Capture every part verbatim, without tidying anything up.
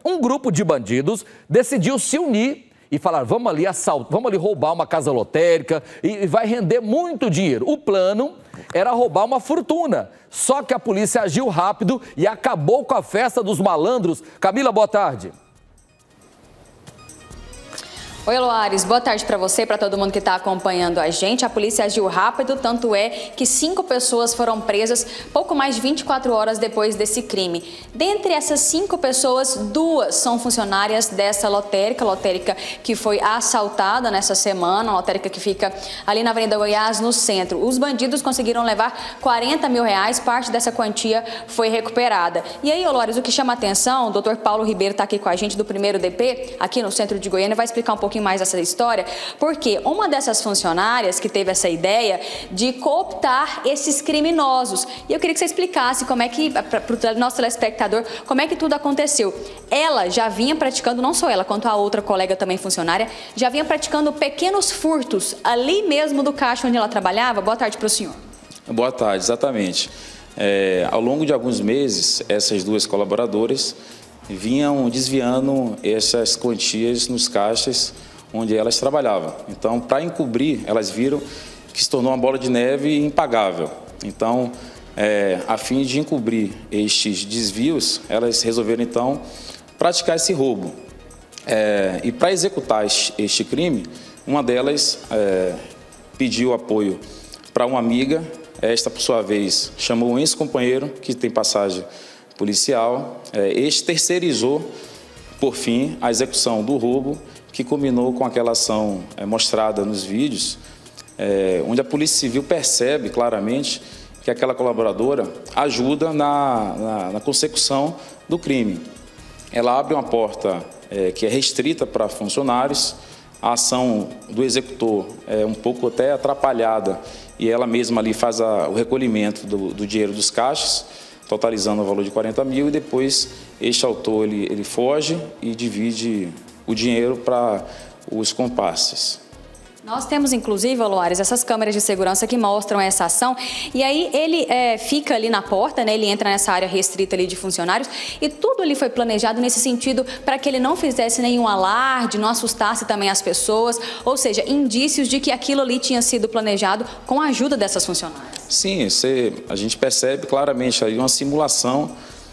Um grupo de bandidos decidiu se unir e falar, vamos ali assaltar, vamos ali roubar uma casa lotérica e vai render muito dinheiro. O plano era roubar uma fortuna, só que a polícia agiu rápido e acabou com a festa dos malandros. Camila, boa tarde. Oi, Loares, boa tarde para você e para todo mundo que está acompanhando a gente. A polícia agiu rápido, tanto é que cinco pessoas foram presas pouco mais de vinte e quatro horas depois desse crime. Dentre essas cinco pessoas, duas são funcionárias dessa lotérica, lotérica que foi assaltada nessa semana, lotérica que fica ali na Avenida Goiás, no centro. Os bandidos conseguiram levar quarenta mil reais, parte dessa quantia foi recuperada. E aí, Loares, o que chama a atenção, o doutor Paulo Ribeiro está aqui com a gente do primeiro D P, aqui no centro de Goiânia, vai explicar um pouco mais essa história, porque uma dessas funcionárias que teve essa ideia de cooptar esses criminosos. E eu queria que você explicasse como é que, para o nosso telespectador, como é que tudo aconteceu. Ela já vinha praticando, não só ela, quanto a outra colega também funcionária, já vinha praticando pequenos furtos ali mesmo do caixa onde ela trabalhava. Boa tarde para o senhor. Boa tarde, exatamente. É, ao longo de alguns meses, essas duas colaboradoras vinham desviando essas quantias nos caixas onde elas trabalhavam. Então, para encobrir, elas viram que se tornou uma bola de neve impagável. Então, é, a fim de encobrir estes desvios, elas resolveram, então, praticar esse roubo. É, e para executar este crime, uma delas é, pediu apoio para uma amiga. Esta, por sua vez, chamou um ex-companheiro que tem passagem policial. Este terceirizou, por fim, a execução do roubo, que culminou com aquela ação é, mostrada nos vídeos, é, onde a Polícia Civil percebe claramente que aquela colaboradora ajuda na, na, na consecução do crime. Ela abre uma porta é, que é restrita para funcionários, a ação do executor é um pouco até atrapalhada e ela mesma ali faz a, o recolhimento do, do dinheiro dos caixas, totalizando o valor de quarenta mil, e depois este autor ele, ele foge e divide o dinheiro para os comparsas. Nós temos, inclusive, Loares, essas câmeras de segurança que mostram essa ação, e aí ele é, fica ali na porta, né? Ele entra nessa área restrita ali de funcionários, e tudo ali foi planejado nesse sentido para que ele não fizesse nenhum alarde, não assustasse também as pessoas, ou seja, indícios de que aquilo ali tinha sido planejado com a ajuda dessas funcionárias. Sim, você, a gente percebe claramente aí uma simulação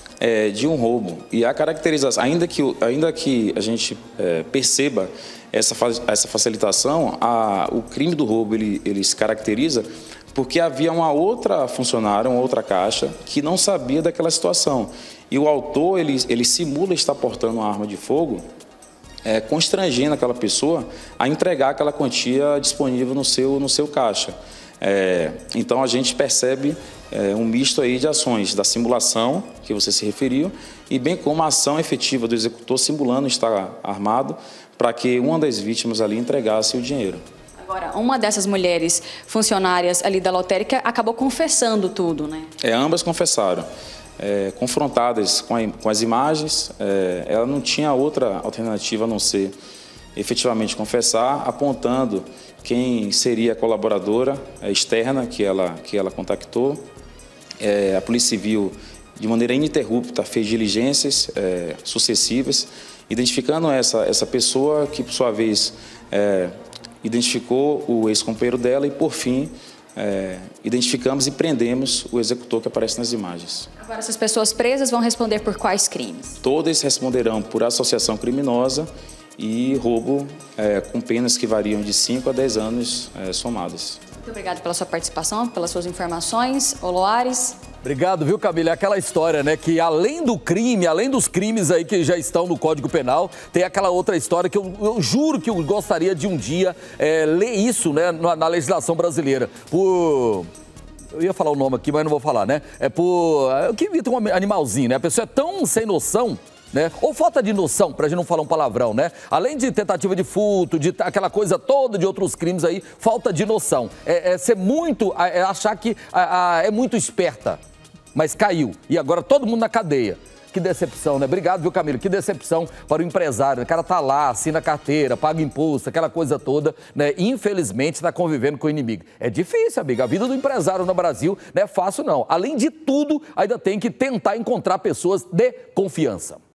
é, de um roubo, e a caracterização, ainda que, ainda que a gente é, perceba essa, essa facilitação, a, o crime do roubo ele, ele se caracteriza porque havia uma outra funcionária, uma outra caixa, que não sabia daquela situação. E o autor, ele, ele simula estar portando uma arma de fogo, é, constrangendo aquela pessoa a entregar aquela quantia disponível no seu, no seu caixa. É, então a gente percebe é, um misto aí de ações, da simulação, que você se referiu, e bem como a ação efetiva do executor simulando estar armado para que uma das vítimas ali entregasse o dinheiro. Agora, uma dessas mulheres funcionárias ali da lotérica acabou confessando tudo, né? É, ambas confessaram. É, confrontadas com, a, com as imagens, é, ela não tinha outra alternativa a não ser efetivamente confessar, apontando quem seria a colaboradora externa que ela, que ela contactou. É, a Polícia Civil, de maneira ininterrupta, fez diligências é, sucessivas, identificando essa, essa pessoa que, por sua vez, é, identificou o ex-companheiro dela e, por fim, é, identificamos e prendemos o executor que aparece nas imagens. Agora, essas pessoas presas vão responder por quais crimes? Todas responderão por associação criminosa e roubo é, com penas que variam de cinco a dez anos é, somadas. Muito obrigado pela sua participação, pelas suas informações. Ô, Loares. Obrigado, viu, Camila? É aquela história, né, que além do crime, além dos crimes aí que já estão no Código Penal, tem aquela outra história que eu, eu juro que eu gostaria de um dia é, ler isso, né, na, na legislação brasileira. Por... Eu ia falar o nome aqui, mas não vou falar, né? É por... O que evita um animalzinho, né? A pessoa é tão sem noção, né? Ou falta de noção, pra gente não falar um palavrão, né? Além de tentativa de furto, de aquela coisa toda de outros crimes aí, falta de noção. É, é ser muito, é achar que a, a, é muito esperta, mas caiu. E agora todo mundo na cadeia. Que decepção, né? Obrigado, viu, Camila? Que decepção para o empresário. O cara tá lá, assina a carteira, paga imposto, aquela coisa toda, né? Infelizmente, está convivendo com o inimigo. É difícil, amiga. A vida do empresário no Brasil não é fácil, não. Além de tudo, ainda tem que tentar encontrar pessoas de confiança.